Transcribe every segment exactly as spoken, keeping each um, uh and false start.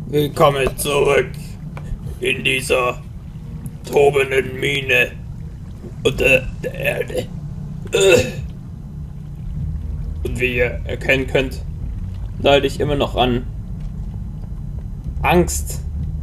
Willkommen zurück in dieser tobenden Mine unter der Erde. Und wie ihr erkennen könnt, leide ich immer noch an Angst.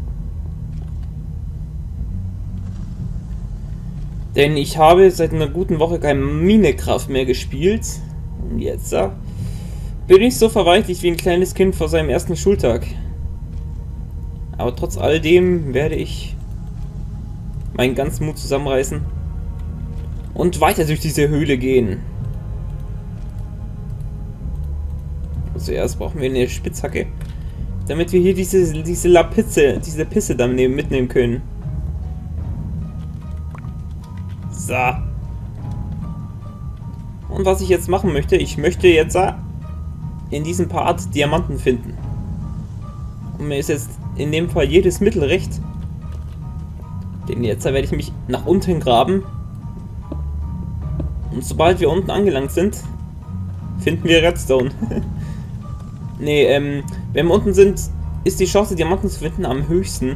Denn ich habe seit einer guten Woche kein Minecraft mehr gespielt. Und jetzt äh, bin ich so verweichlicht wie ein kleines Kind vor seinem ersten Schultag. Aber trotz all dem werde ich meinen ganzen Mut zusammenreißen und weiter durch diese Höhle gehen. Zuerst brauchen wir eine Spitzhacke, damit wir hier diese, diese Lapisse, diese Pisse dann mitnehmen können. So. Und was ich jetzt machen möchte, ich möchte jetzt in diesem Part Diamanten finden. Und mir ist jetzt in dem Fall jedes Mittel recht. Denn jetzt werde ich mich nach unten graben. Und sobald wir unten angelangt sind, finden wir Redstone. Nee, ähm, wenn wir unten sind, ist die Chance, Diamanten zu finden, am höchsten.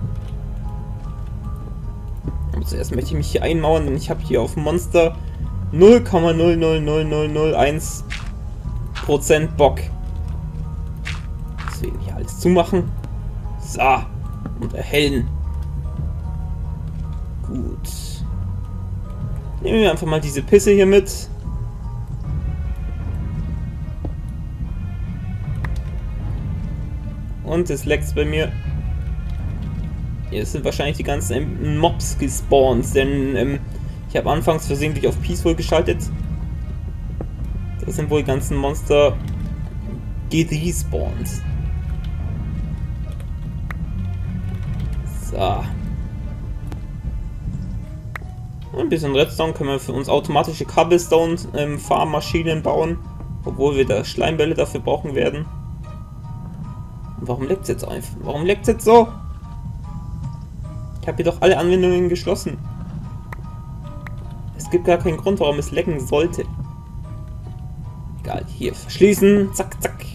Aber zuerst möchte ich mich hier einmauern, denn ich habe hier auf Monster null Komma null null null null null eins Prozent Bock. Deswegen hier alles zumachen. So. Und erhellen. Gut. Nehmen wir einfach mal diese Pisse hier mit. Und es leckt bei mir. Hier sind wahrscheinlich die ganzen Mobs gespawnt, denn ähm, ich habe anfangs versehentlich auf Peaceful geschaltet. Das sind wohl die ganzen Monster gerespawnt. So. Und ein bisschen Redstone können wir für uns automatische Cobblestone-Farmmaschinen ähm, bauen, obwohl wir da Schleimbälle dafür brauchen werden. Und warum leckt es jetzt einfach? Warum leckt es jetzt so? Ich habe hier doch alle Anwendungen geschlossen. Es gibt gar keinen Grund, warum es lecken sollte. Egal, hier verschließen. Zack, zack.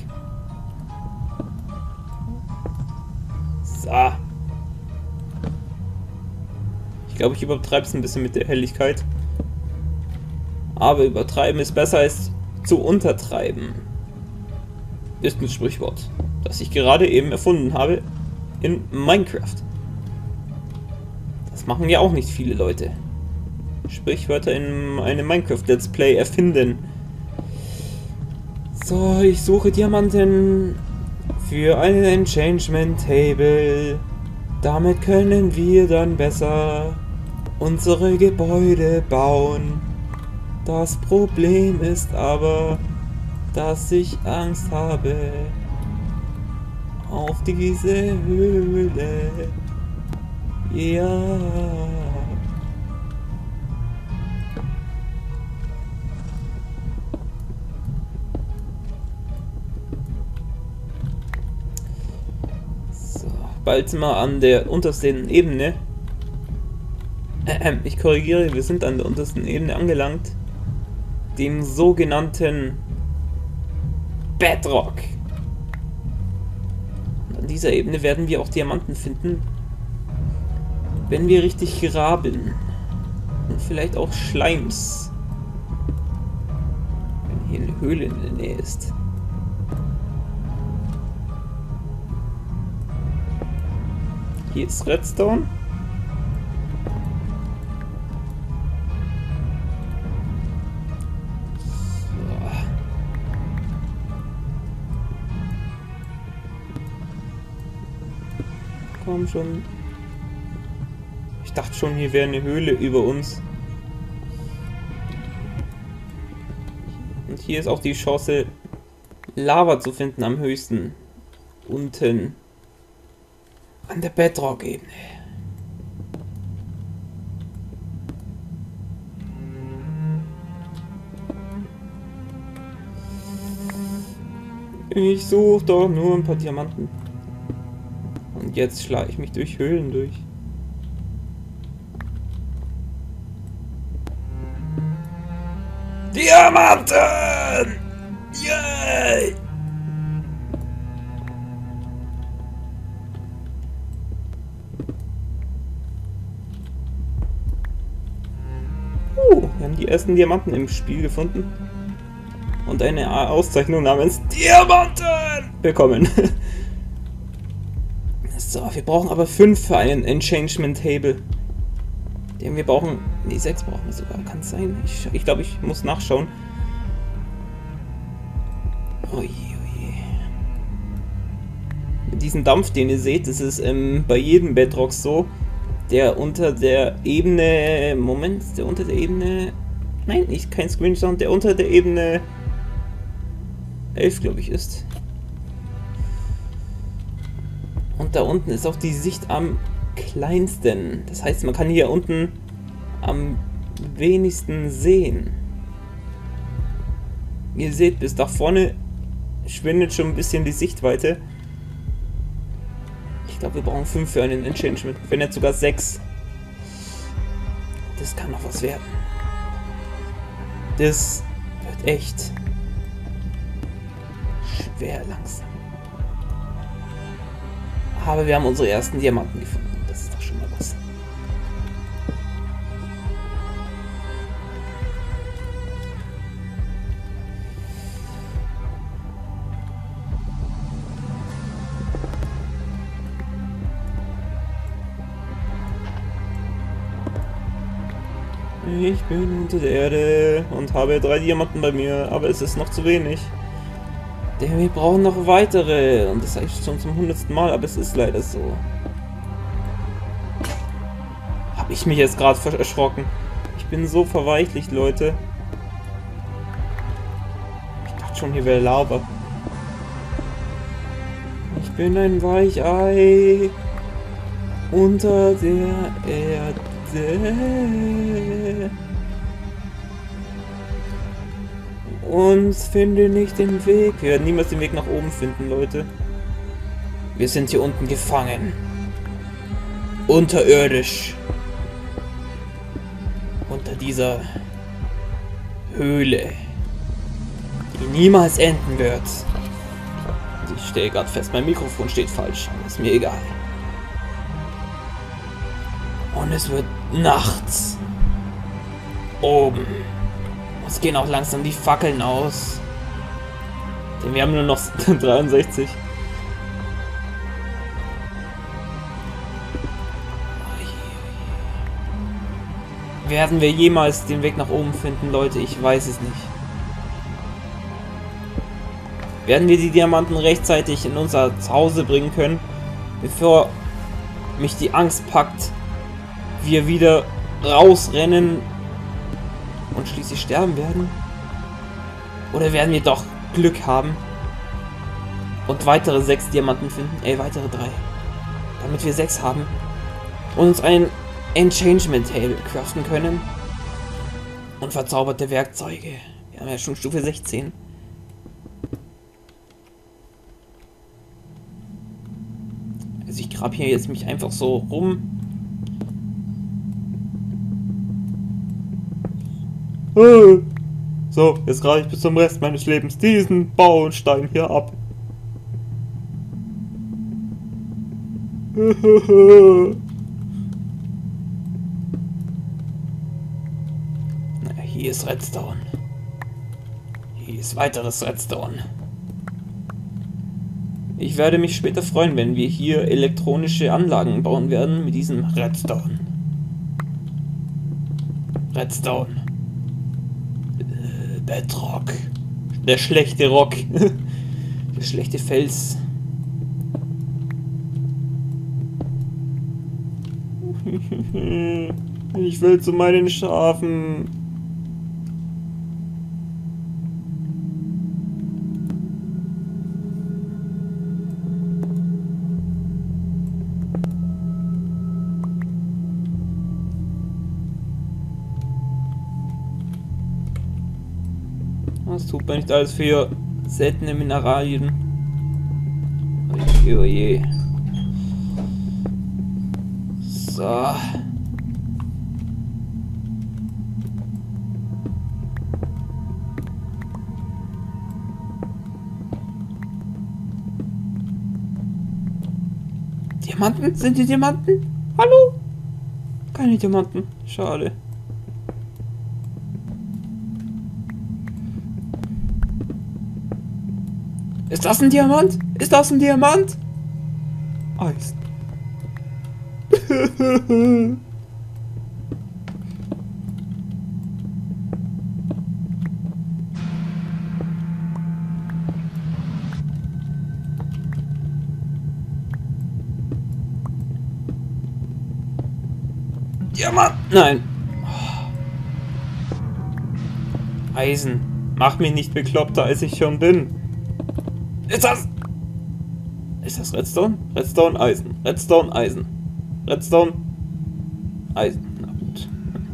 So. Ich glaube, ich übertreibe es ein bisschen mit der Helligkeit. Aber übertreiben ist besser als zu untertreiben. Ist ein Sprichwort, das ich gerade eben erfunden habe in Minecraft. Das machen ja auch nicht viele Leute. Sprichwörter in einem Minecraft-Let's Play erfinden. So, ich suche Diamanten für ein Enchantment Table. Damit können wir dann besser unsere Gebäude bauen. Das Problem ist aber, dass ich Angst habe auf diese Höhle. Ja. So, bald sind wir an der untersten Ebene. Ähm, ich korrigiere, wir sind an der untersten Ebene angelangt. Dem sogenannten Bedrock. Und an dieser Ebene werden wir auch Diamanten finden, wenn wir richtig graben. Und vielleicht auch Schleims. Wenn hier eine Höhle in der Nähe ist. Hier ist Redstone. Komm schon. Ich dachte schon, hier wäre eine Höhle über uns. Und hier ist auch die Chance, Lava zu finden am höchsten. Unten. An der Bedrock-Ebene. Ich suche doch nur ein paar Diamanten. Und jetzt schlage ich mich durch Höhlen durch. Diamanten! Yay! Wir haben die ersten Diamanten im Spiel gefunden. Und eine Auszeichnung namens Diamanten bekommen. So, wir brauchen aber fünf für einen Enchantment Table. Den wir brauchen... Ne, sechs brauchen wir sogar. Kann es sein? Ich, ich glaube, ich muss nachschauen. Oje, oje. Mit diesem Dampf, den ihr seht, das ist ähm, bei jedem Bedrock so, der unter der Ebene... Moment, der unter der Ebene... Nein, nicht kein Screenshot, der unter der Ebene elf, glaube ich, ist. Und da unten ist auch die Sicht am kleinsten. Das heißt, man kann hier unten am wenigsten sehen. Ihr seht, bis da vorne schwindet schon ein bisschen die Sichtweite. Ich glaube, wir brauchen fünf für einen Enchantment. Wenn jetzt sogar sechs. Das kann noch was werden. Das wird echt schwer langsam. Aber wir haben unsere ersten Diamanten gefunden. Das ist doch schon mal was. Ich bin unter der Erde und habe drei Diamanten bei mir, aber es ist noch zu wenig. Denn wir brauchen noch weitere. Und das sage ich schon zum hundertsten Mal, aber es ist leider so. Habe ich mich jetzt gerade erschrocken. Ich bin so verweichlicht, Leute. Ich dachte schon, hier wäre Lava. Ich bin ein Weichei unter der Erde. Und finde nicht den Weg. Wir werden niemals den Weg nach oben finden, Leute. Wir sind hier unten gefangen. Unterirdisch. Unter dieser Höhle, die niemals enden wird. Ich stehe gerade fest, mein Mikrofon steht falsch. Ist mir egal. Und es wird nachts. Oben. Uns gehen auch langsam die Fackeln aus. Denn wir haben nur noch dreiundsechzig. Werden wir jemals den Weg nach oben finden, Leute? Ich weiß es nicht. Werden wir die Diamanten rechtzeitig in unser Zuhause bringen können, bevor mich die Angst packt, wir wieder rausrennen und schließlich sterben werden? Oder werden wir doch Glück haben und weitere sechs Diamanten finden? Ey, weitere drei. Damit wir sechs haben und uns ein Enchantment Table craften können. Und verzauberte Werkzeuge. Wir haben ja schon Stufe sechzehn. Also ich grab hier jetzt mich einfach so rum. So, jetzt reiche ich bis zum Rest meines Lebens diesen Baustein hier ab. Na, hier ist Redstone. Hier ist weiteres Redstone. Ich werde mich später freuen, wenn wir hier elektronische Anlagen bauen werden mit diesem Redstone. Redstone. Bedrock. Der schlechte Rock. Der schlechte Fels. Ich will zu meinen Schafen. Was tut man nicht alles für seltene Mineralien? Oje, oje. So. Diamanten? Sind die Diamanten? Hallo? Keine Diamanten. Schade. Ist das ein Diamant? Ist das ein Diamant? Eisen. Diamant! Nein! Eisen. Mach mich nicht bekloppter, als ich schon bin. Ist das... Ist das Redstone? Redstone, Eisen. Redstone, Eisen. Redstone, Eisen. Na gut.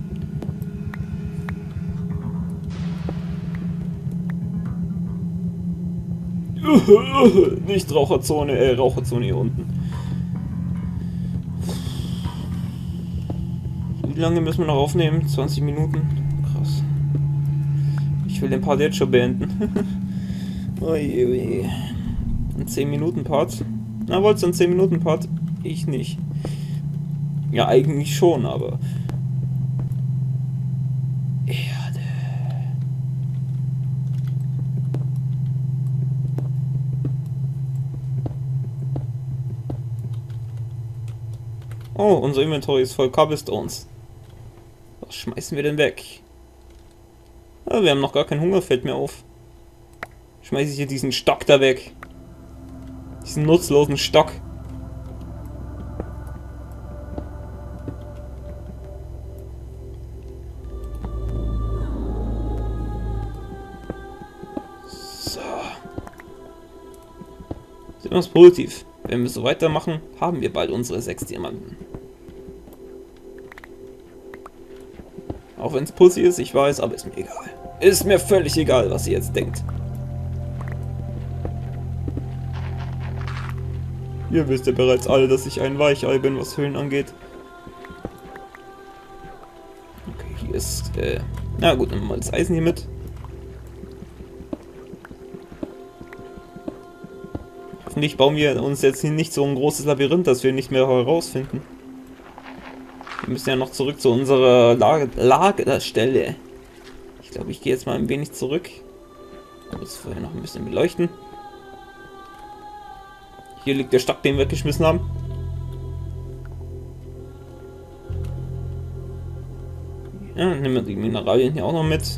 Nicht Raucherzone, äh, Raucherzone hier unten. Wie lange müssen wir noch aufnehmen? zwanzig Minuten? Krass. Ich will den Part jetzt schon beenden. Oje, oje. Ein zehn Minuten Part. Na, wolltest du einen zehn Minuten Part? Ich nicht. Ja, eigentlich schon, aber... Erde. Oh, unser Inventory ist voll Cobblestones. Was schmeißen wir denn weg? Ah, wir haben noch gar keinen Hunger, fällt mir auf. Schmeiße ich hier diesen Stock da weg. Diesen nutzlosen Stock. So. Sehen wir es positiv. Wenn wir so weitermachen, haben wir bald unsere sechs Diamanten. Auch wenn es Pussy ist, ich weiß, aber ist mir egal. Ist mir völlig egal, was ihr jetzt denkt. Ihr wisst ja bereits alle, dass ich ein Weichei bin, was Höhlen angeht. Okay, hier ist... Äh, na gut, nehmen wir mal das Eisen hier mit. Hoffentlich bauen wir uns jetzt hier nicht so ein großes Labyrinth, dass wir nicht mehr herausfinden. Wir müssen ja noch zurück zu unserer Lager Lagerstelle. Ich glaube, ich gehe jetzt mal ein wenig zurück. Aber das vorher noch ein bisschen beleuchten. Hier liegt der Stock, den wir weggeschmissen haben. Ja, nehmen wir die Mineralien hier auch noch mit.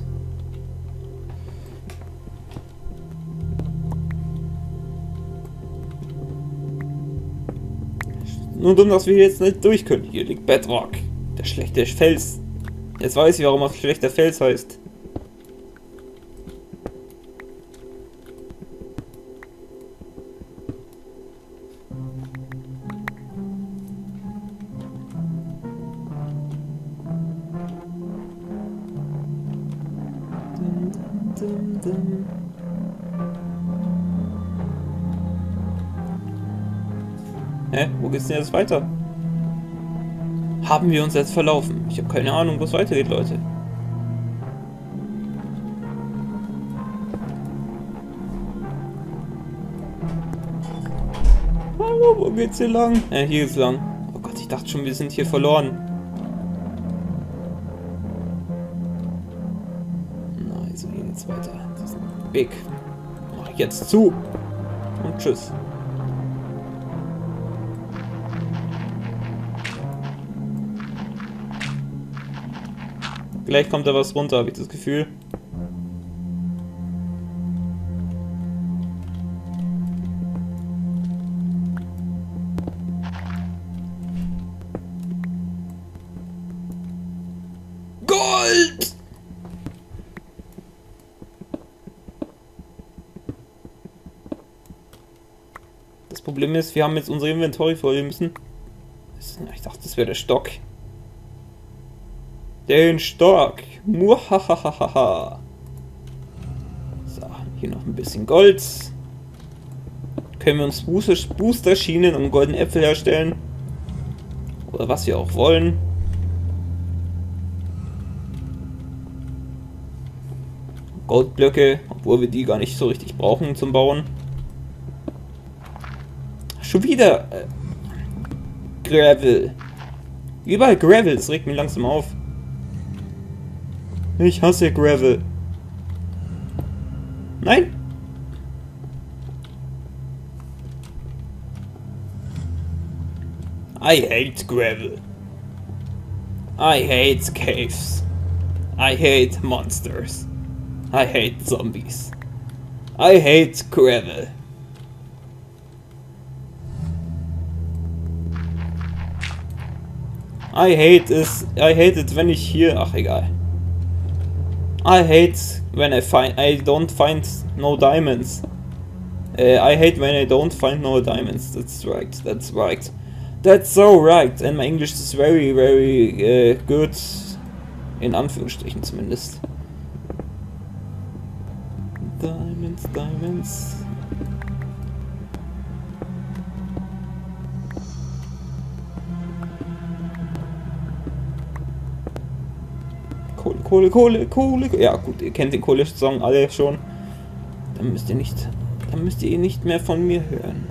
Nur dumm, dass wir jetzt nicht durch können. Hier liegt Bedrock. Der schlechte Fels. Jetzt weiß ich, warum er schlechter Fels heißt. Dum, dum, dum. Hä? Wo geht's denn jetzt weiter? Haben wir uns jetzt verlaufen? Ich habe keine Ahnung, wo es weitergeht, Leute. Hallo, wo geht's hier lang? Äh, hier geht's lang. Oh Gott, ich dachte schon, wir sind hier verloren. Na, also hier geht's weiter. Diesen Weg mach ich jetzt zu. Und tschüss. Gleich kommt da was runter, habe ich das Gefühl. Gold! Das Problem ist, wir haben jetzt unser Inventory voll müssen. Ich dachte, das wäre der Stock. Den Stock. Muahahaha. So, hier noch ein bisschen Gold. Können wir uns Booster-Schienen und goldene Äpfel herstellen. Oder was wir auch wollen. Goldblöcke, obwohl wir die gar nicht so richtig brauchen zum Bauen. Schon wieder äh, Gravel. Überall Gravel, das regt mich langsam auf. Ich hasse Gravel. Nein. I hate gravel. I hate caves. I hate monsters. I hate zombies. I hate gravel. I hate is I hate it, wenn ich hier. Ach egal. I hate when I find I don't find no diamonds. Uh, I hate when I don't find no diamonds. That's right. That's right. That's so right. And my English is very, very uh, good. In Anführungsstrichen zumindest. Diamonds, diamonds. Kohle, Kohle, Kohle, Kohle. Ja gut, ihr kennt den Kohle-Song alle schon. Dann müsst ihr nicht, dann müsst ihr nicht mehr von mir hören.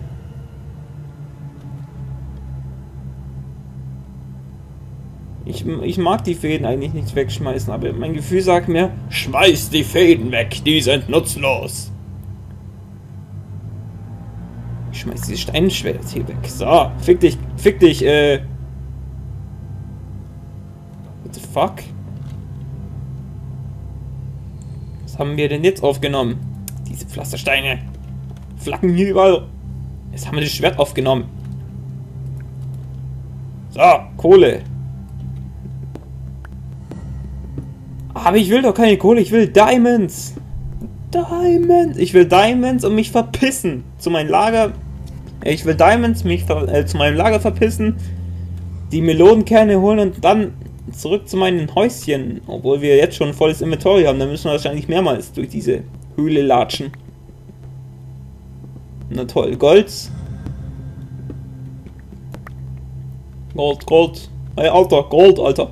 Ich, ich mag die Fäden eigentlich nicht wegschmeißen, aber mein Gefühl sagt mir, schmeiß die Fäden weg, die sind nutzlos. Ich schmeiß dieses Steinschwert hier weg. So, fick dich, fick dich, äh... What the fuck? Was haben wir denn jetzt aufgenommen? Diese Pflastersteine. Flaggen hier überall. Jetzt haben wir das Schwert aufgenommen. So, Kohle. Aber ich will doch keine Kohle, ich will Diamonds. Diamonds. Ich will Diamonds und mich verpissen. Zu meinem Lager. Ich will Diamonds, mich äh, zu meinem Lager verpissen. Die Melonenkerne holen und dann zurück zu meinen Häuschen. Obwohl wir jetzt schon ein volles Inventory haben, dann müssen wir wahrscheinlich mehrmals durch diese Höhle latschen. Na toll, Gold. Gold, Gold. Hey, Alter, Gold, Alter.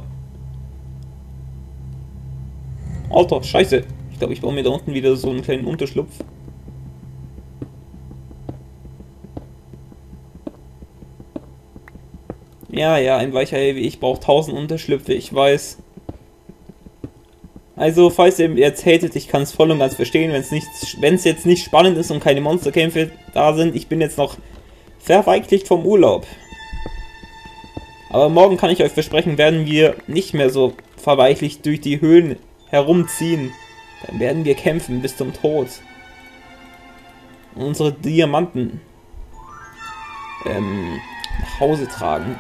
Alter, scheiße. Ich glaube, ich baue mir da unten wieder so einen kleinen Unterschlupf. Ja, ja, ein weicher wie ich braucht tausend Unterschlüpfe, ich weiß. Also, falls ihr jetzt hatet, ich kann es voll und ganz verstehen, wenn es nicht, wenn es jetzt nicht spannend ist und keine Monsterkämpfe da sind. Ich bin jetzt noch verweichlicht vom Urlaub. Aber morgen kann ich euch versprechen, werden wir nicht mehr so verweichlicht durch die Höhlen herumziehen. Dann werden wir kämpfen bis zum Tod. Und unsere Diamanten ähm, nach Hause tragen.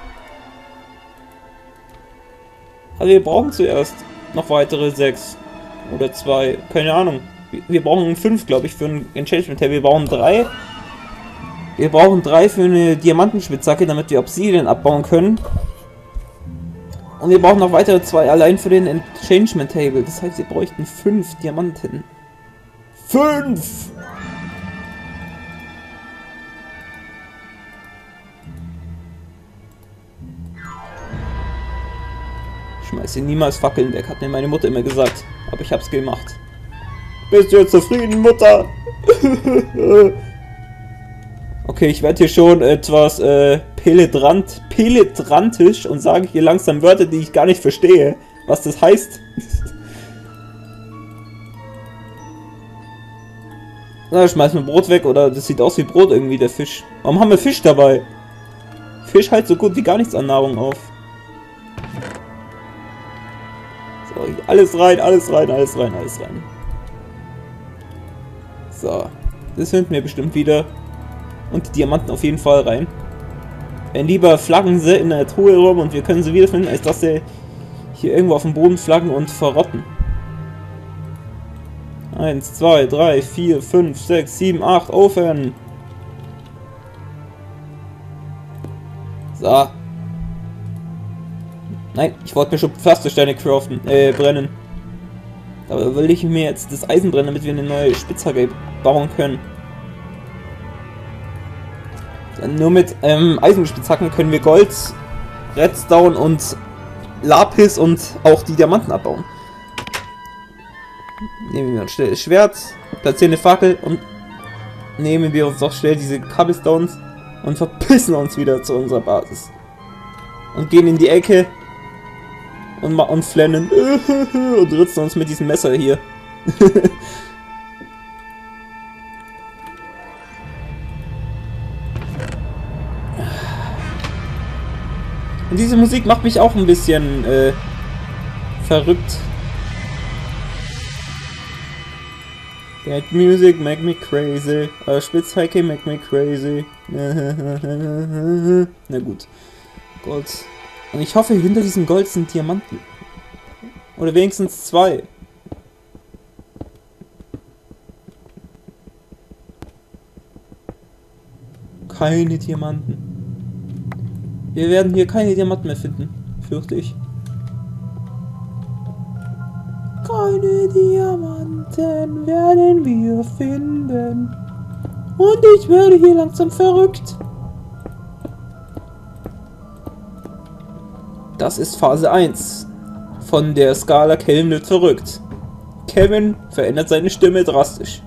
Also wir brauchen zuerst noch weitere sechs oder zwei, keine Ahnung. Wir brauchen fünf, glaube ich, für ein Enchantment Table. Wir brauchen drei. Wir brauchen drei für eine Diamantenspitzhacke, damit wir Obsidian abbauen können. Und wir brauchen noch weitere zwei allein für den Enchantment Table. Das heißt, wir bräuchten fünf Diamanten. Fünf! Ich schmeiße niemals Fackeln weg, hat mir meine Mutter immer gesagt. Aber ich hab's gemacht. Bist du jetzt zufrieden, Mutter? Okay, ich werde hier schon etwas äh, penetrant, penetrantisch und sage hier langsam Wörter, die ich gar nicht verstehe, was das heißt. Na, schmeißen wir Brot weg, oder das sieht aus wie Brot irgendwie, der Fisch. Warum haben wir Fisch dabei? Fisch halt so gut wie gar nichts an Nahrung auf. So, alles rein, alles rein, alles rein, alles rein. So, das finden wir bestimmt wieder. Und die Diamanten auf jeden Fall rein. Wenn lieber flaggen sie in der Truhe rum und wir können sie wiederfinden, als dass sie hier irgendwo auf dem Boden flaggen und verrotten. eins, zwei, drei, vier, fünf, sechs, sieben, acht, Ofen! So. Nein, ich wollte mir schon Pflastersteine craften, äh, brennen. Aber will ich mir jetzt das Eisen brennen, damit wir eine neue Spitzhacke bauen können. Nur mit ähm, Eisenspitzhacken können wir Gold, Redstone und Lapis und auch die Diamanten abbauen. Nehmen wir uns schnell das Schwert, platzieren eine Fackel und nehmen wir uns auch schnell diese Cobblestones und verpissen uns wieder zu unserer Basis. Und gehen in die Ecke und, und flennen und ritzen uns mit diesem Messer hier. Und diese Musik macht mich auch ein bisschen äh, verrückt. That music make me crazy. Uh, Spitzhacke make me crazy. Na gut. Gold. Und ich hoffe, hinter diesem Gold sind Diamanten. Oder wenigstens zwei. Keine Diamanten. Wir werden hier keine Diamanten mehr finden, fürchte ich. Keine Diamanten werden wir finden. Und ich werde hier langsam verrückt. Das ist Phase eins von der Skala Kevin wird verrückt. Kevin verändert seine Stimme drastisch.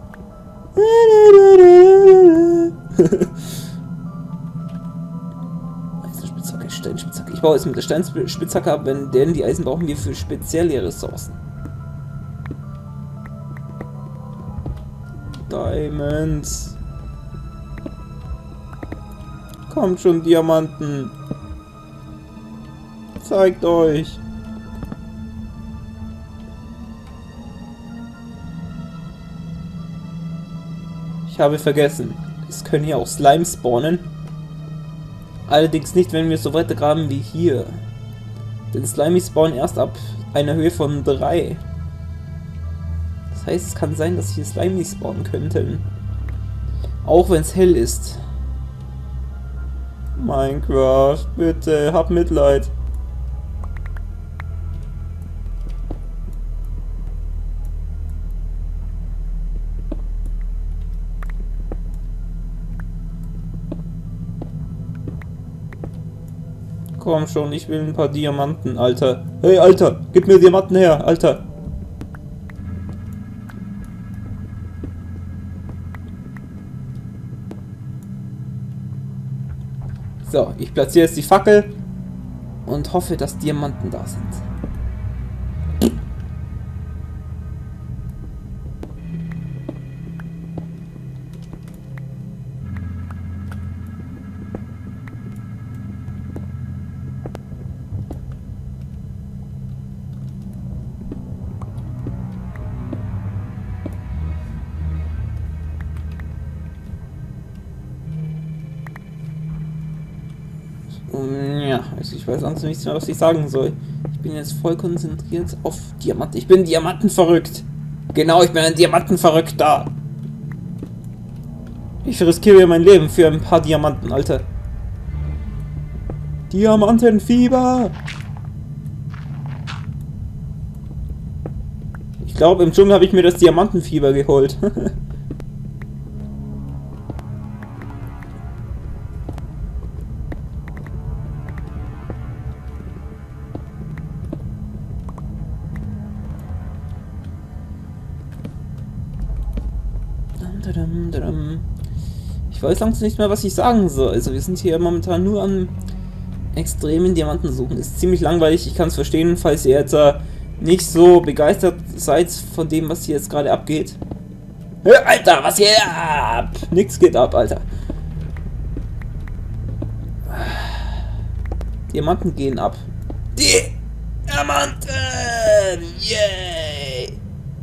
Eisenspitzhacke, Steinspitzhacke. Ich baue jetzt mit der Steinspitzhacke ab, denn die Eisen brauchen wir für spezielle Ressourcen. Diamonds. Kommt schon, Diamanten. Zeigt euch. Ich habe vergessen. Es können hier auch Slime spawnen. Allerdings nicht, wenn wir so weiter graben wie hier. Denn Slimy spawnen erst ab einer Höhe von drei. Das heißt, es kann sein, dass hier Slimy spawnen könnten. Auch wenn es hell ist. Minecraft, bitte, hab Mitleid. Komm schon, ich will ein paar Diamanten, Alter. Hey, Alter, gib mir Diamanten her, Alter. So, ich platziere jetzt die Fackel und hoffe, dass Diamanten da sind. Ja, also ich weiß sonst nichts mehr, was ich sagen soll. Ich bin jetzt voll konzentriert auf Diamanten. Ich bin Diamantenverrückt. Genau, ich bin ein Diamantenverrückter. Ich riskiere mein Leben für ein paar Diamanten, Alter. Diamantenfieber. Ich glaube, im Dschungel habe ich mir das Diamantenfieber geholt. Ich weiß langsam nicht mehr, was ich sagen soll. Also wir sind hier momentan nur am extremen Diamanten suchen. Ist ziemlich langweilig, ich kann es verstehen, falls ihr jetzt äh, nicht so begeistert seid von dem, was hier jetzt gerade abgeht. Hör, Alter, was hier ab? Nix geht ab, Alter. Diamanten gehen ab. Diamanten! Yay!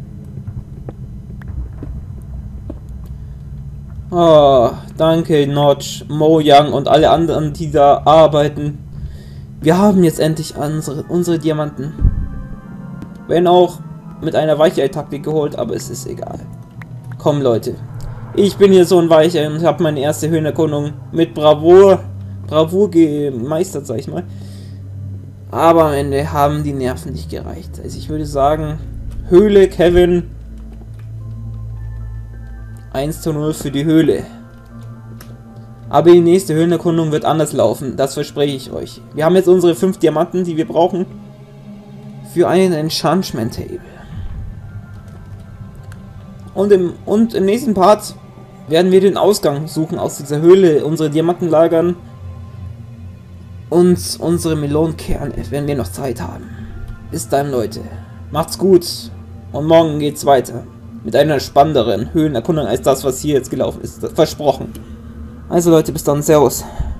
Oh, danke Notch, Mojang und alle anderen, die da arbeiten. Wir haben jetzt endlich unsere, unsere Diamanten. Wenn auch mit einer Weichei-Taktik geholt, aber es ist egal. Komm Leute, ich bin hier so ein Weichei und habe meine erste Höhlenerkundung mit Bravour, Bravour gemeistert, sag ich mal. Aber am Ende haben die Nerven nicht gereicht. Also ich würde sagen, Höhle Kevin eins zu null für die Höhle. Aber die nächste Höhlenerkundung wird anders laufen, das verspreche ich euch. Wir haben jetzt unsere fünf Diamanten, die wir brauchen für einen Enchantment Table. Und im, und im nächsten Part werden wir den Ausgang suchen aus dieser Höhle, unsere Diamanten lagern und unsere Melonenkerne, wenn wir noch Zeit haben. Bis dann Leute, macht's gut und morgen geht's weiter. Mit einer spannenderen Höhlenerkundung als das, was hier jetzt gelaufen ist. Versprochen. Also Leute, bis dann. Servus.